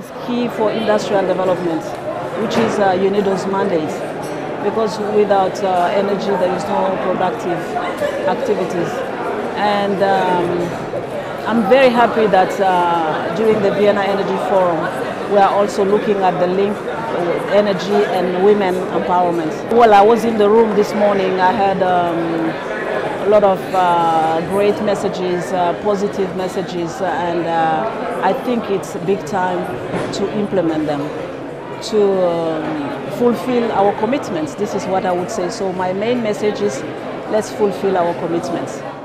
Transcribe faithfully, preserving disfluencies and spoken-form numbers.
key for industrial development, which is uh, UNIDO's mandate. Because without uh, energy, there is no productive activities. And um, I'm very happy that uh, during the Vienna Energy Forum, we are also looking at the link with energy and women empowerment. Well, I was in the room this morning. I had um, a lot of uh, great messages, uh, positive messages, and uh, I think it's big time to implement them, to um, fulfill our commitments. This is what I would say. So my main message is, let's fulfill our commitments.